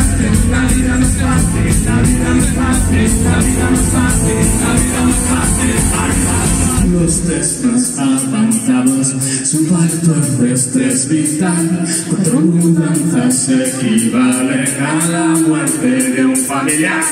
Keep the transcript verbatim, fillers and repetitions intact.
fácil, la vida no es fácil, la vida no es fácil, la vida no es fácil, la vida no es fácil. Los test más avanzados subalto el estrés vital. Cuatro mudanzas equivalen a la muerte de un familiar.